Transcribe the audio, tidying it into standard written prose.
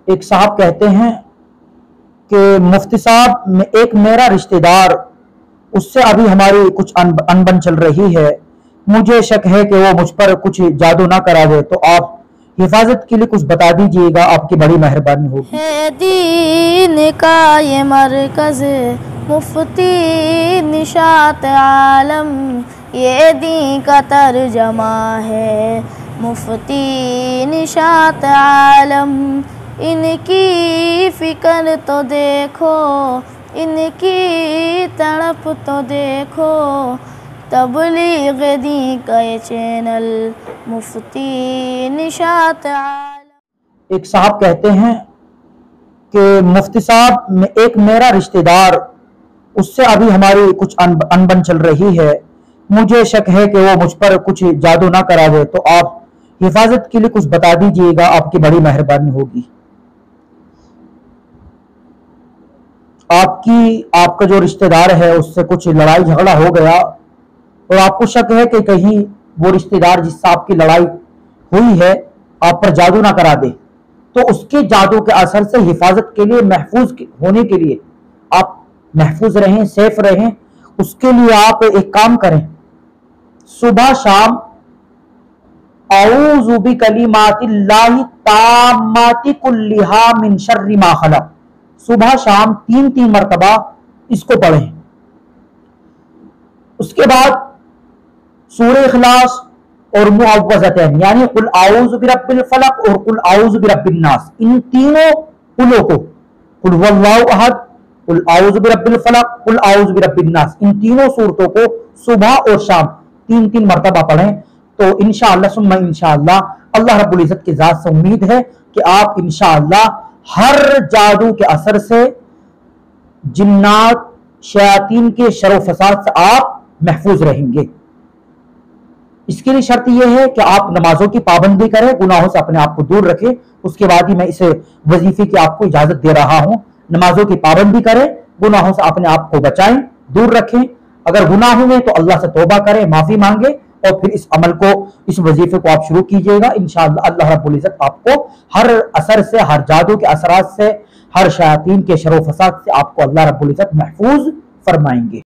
ایک صاحب کہتے ہیں کہ مفتی صاحب ایک میرا رشتہ دار، اس سے ابھی ہماری کچھ انبن چل رہی ہے، مجھے شک ہے کہ وہ مجھ پر کچھ جادو نہ کرا دے، تو آپ حفاظت کے لیے کچھ بتا دیجئے گا، آپ کی بڑی مہربانی ہوگی۔ ہے دین کا یہ مرکز مفتی نشاط عالم، یہ دین کا ترجمہ ہے مفتی نشاط عالم۔ ان کی فکر تو دیکھو، ان کی تڑپ تو دیکھو، تبلیغ دین کا یہ چینل مفتی نشاط عالم۔ ایک صاحب کہتے ہیں کہ مفتی صاحب ایک میرا رشتہ دار، اس سے ابھی ہماری کچھ انبن چل رہی ہے، مجھے شک ہے کہ وہ مجھ پر کچھ جادو نہ کرا دے، تو آپ حفاظت کے لیے کچھ بتا دیجئے گا، آپ کی بڑی مہربانی ہوگی۔ آپ کا جو رشتہ دار ہے اس سے کچھ لڑائی جھگڑا ہو گیا اور آپ کو شک ہے کہ کہیں وہ رشتہ دار جس سے آپ کی لڑائی ہوئی ہے آپ پر جادو نہ کرا دے، تو اس کے جادو کے اثر سے حفاظت کے لیے، محفوظ ہونے کے لیے، آپ محفوظ رہیں، سیف رہیں، اس کے لیے آپ ایک کام کریں، صبح شام اعوذ بکلمات اللہ التامات کلھا من شر ما خلق، صبح شام 3 مرتبہ اس کو پڑھیں۔ اس کے بعد سورہ اخلاص اور معوذتین، یعنی قل اعوذ برب الفلق اور قل اعوذ برب الناس، ان تینوں قلوں کو، قل هو اللہ احد، قل اعوذ برب الفلق، قل اعوذ برب الناس، ان تینوں صورتوں کو صبح اور شام 3 مرتبہ پڑھیں، تو انشاءاللہ ثم انشاءاللہ اللہ رب العزت کی ذات سے امید ہے کہ آپ انشاءاللہ ہر جادو کے اثر سے، جنات شیاطین کے شر و فساد سے آپ محفوظ رہیں گے۔ اس کے لیے شرط یہ ہے کہ آپ نمازوں کی پابندی کریں، گناہوں سے اپنے آپ کو دور رکھیں، اس کے بعد ہی میں اس وظیفے کی آپ کو اجازت دے رہا ہوں۔ نمازوں کی پابندی کریں، گناہوں سے اپنے آپ کو بچائیں، دور رکھیں، اگر گناہ ہوئے تو اللہ سے توبہ کریں، معافی مانگیں، اور پھر اس عمل کو، اس وظیفے کو آپ شروع کیجئے گا، انشاءاللہ اللہ رب العزت آپ کو ہر اثر سے، ہر جادو کے اثرات سے، ہر شیاطین کے شر و فساد سے آپ کو اللہ رب العزت محفوظ فرمائیں گے۔